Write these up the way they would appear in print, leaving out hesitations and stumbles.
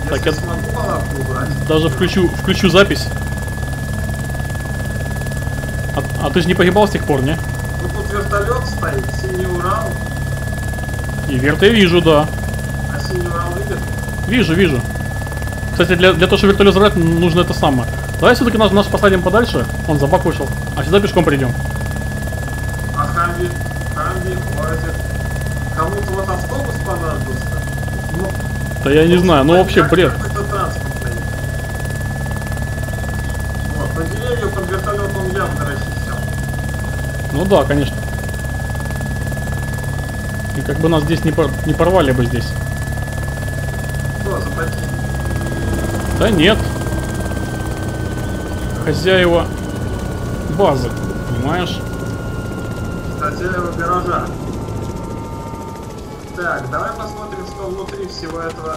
Так, я смогу палатку убрать. даже включу запись. А ты же не погибал с тех пор, не? Ну тут вертолет стоит, синий Урал. И верт я вижу, да. А синий Урал видит? Вижу. Кстати, для того, чтобы вертолет забрать, нужно это самое. Давай все-таки нас посадим подальше. Он за бак вышел. А сюда пешком придем. А Хамви хватит. Кому-то вот автобус понадобился. Ну, Да я не знаю, ну вообще бред. какой-то транспортный. Вот, но деревья под вертолет он явно расчищал. Ну да, конечно. И как бы нас здесь не порвали бы здесь. Что за такие? Да нет. Хозяева базы, понимаешь? Хозяева гаража. Так, давай посмотрим, что внутри всего этого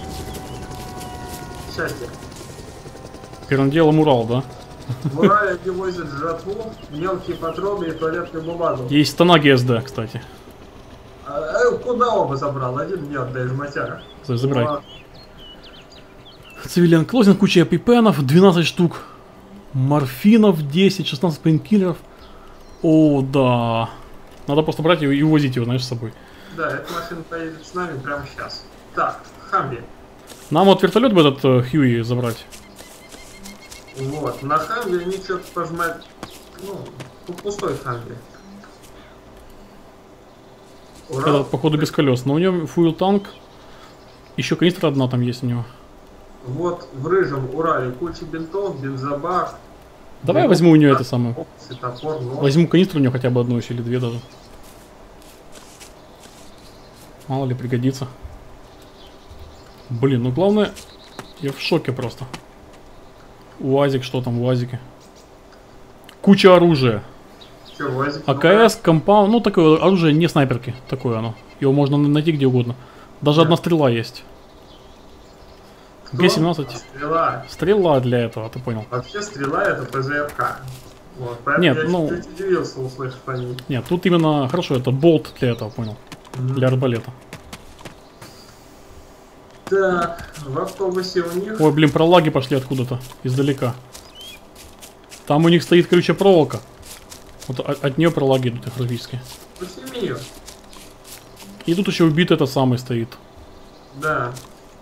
счастья. Первым делом Урал, да? В Урале они возят жратву, мелкие патроны и туалетную бумагу. Есть станаги СД, кстати. Куда оба забрал? Один мне отдаешь, матяра. Забирай. Ну, Цивилиан клозинг, куча эпипенов, 12 штук. Морфинов 10, 16 пейнкиллеров. О, да. Надо просто брать его и увозить его, знаешь, с собой. да, эта машина поедет с нами прямо сейчас. Так, Хамви. Нам вот вертолет бы этот Хьюи забрать. Вот, на Хамви они что-то пожимают. Ну, пустой Хамви. Этот, походу, без колес. Но у него фуил танк. Еще канистра одна там есть у него. Вот в рыжем Урале куча бинтов, бензобак. Давай я возьму у нее это самое. Топор, нож. Возьму канистру у нее хотя бы одну еще или две даже. Мало ли пригодится. Блин, ну главное, я в шоке просто. УАЗик, что там в УАЗике? Куча оружия. Че, УАЗик? АКС, компаунд, ну такое оружие, не снайперки, такое оно. Его можно найти где угодно. Даже одна стрела есть. Г-17. Стрела. Стрела для этого, ты понял? Вообще стрела это ПЗРК. Вот, поэтому Нет, я ну... чуть-чуть удивился, услышав по ней. Нет, тут именно, хорошо, это болт для этого, понял? Для арбалета. Так, в автобусе у них... Ой, блин, пролаги пошли откуда-то, издалека. Там у них стоит колючая проволока. Вот от нее пролаги идут их практически. Ну, сними ее. И тут еще убитый этот самый стоит. Да,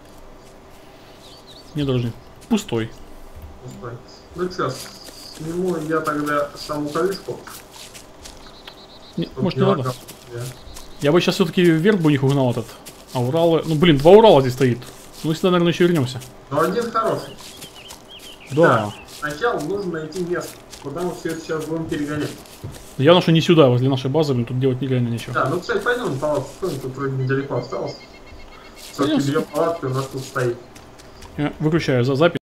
Не должен. Пустой. пустой. Ну что, сниму я тогда саму колючку. Может не надо? Я бы сейчас все-таки вверх бы у них угнал этот. А Уралы... Ну блин, два Урала здесь стоит. Ну сюда, наверное, еще вернемся. Но один хороший. Да. Сначала нужно найти место, куда мы все это сейчас будем перегонять. Явно, что не сюда, возле нашей базы, блин, тут делать нереально ничего. Да, ну, кстати, пойдем на палатку, тут вроде недалеко осталось. Все-таки Пойдем. две палатки у нас тут стоит. Я выключаю за запись.